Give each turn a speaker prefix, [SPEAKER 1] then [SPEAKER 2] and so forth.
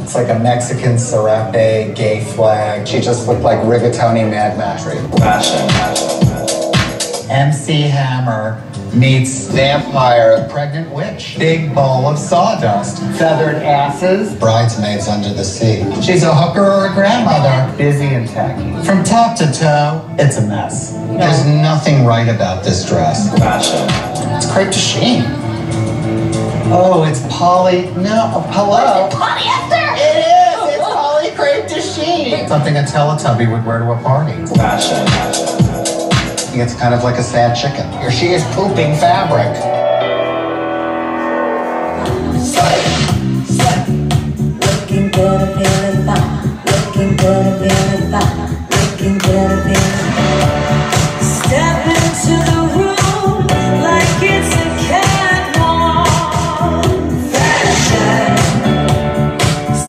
[SPEAKER 1] It's like a Mexican serape, gay flag. She just looked like rigatoni Mad Max.
[SPEAKER 2] Fashion.
[SPEAKER 1] MC Hammer meets vampire pregnant witch. Big bowl of sawdust. Feathered asses. Bridesmaids under the sea. She's a hooker or a grandmother. Busy and tacky. From top to toe, it's a mess. There's nothing right about this dress.
[SPEAKER 2] Fashion.
[SPEAKER 1] It's crepe de chine. Oh, it's poly. No, hello.
[SPEAKER 3] Polyester!
[SPEAKER 1] It is! It's poly crepe de chine. Something a Teletubby would wear to a party.
[SPEAKER 2] Fashion.
[SPEAKER 1] It's kind of like a sad chicken. Here she is pooping fabric.
[SPEAKER 3] Looking good, feeling fine. Looking good, feeling